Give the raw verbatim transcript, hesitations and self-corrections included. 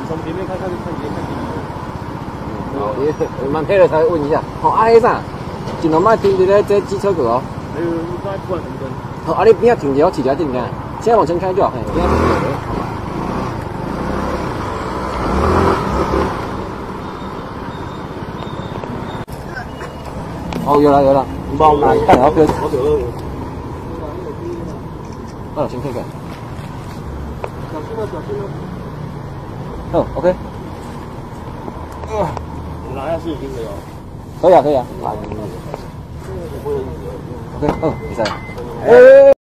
从前面看看看前面看前面。 哦，也蛮配了，才问一下。好，啊，迄啥？尽量莫停伫咧这机车格哦。 还有你刚才突然红灯。 好，啊，你边仔停着，起来定干。现在往前开就好，嘿，边仔停着。哦，有了有了，帮我拿一看，然后跟。 好久了。 嗯，先看看。 小心了，小心了。 嗯 ，OK。 啊，你拿下去已经可以了。 可以啊，可以啊。 来，不会。 OK，嗯，比赛。哎。